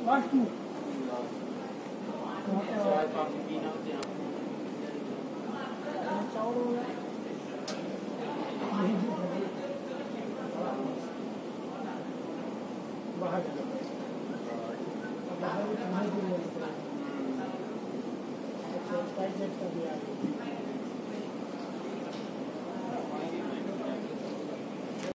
last में चावल हो गया बाहर बाहर भी खाने के लिए अच्छा स्पाइस का भी आ गया